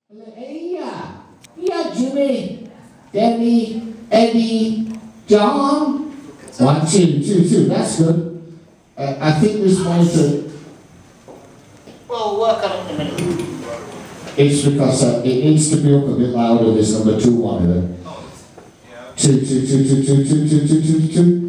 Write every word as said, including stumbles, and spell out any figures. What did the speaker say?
Hey, yeah. Yeah, Jimmy, Danny, Eddie, John. One, two, two, two. That's good. Uh, I think this monitor. We'll work on it in a minute. It's because uh, it needs to be up a bit louder. This number two monitor. Two, two, two, two, two, two, two, two, two, two.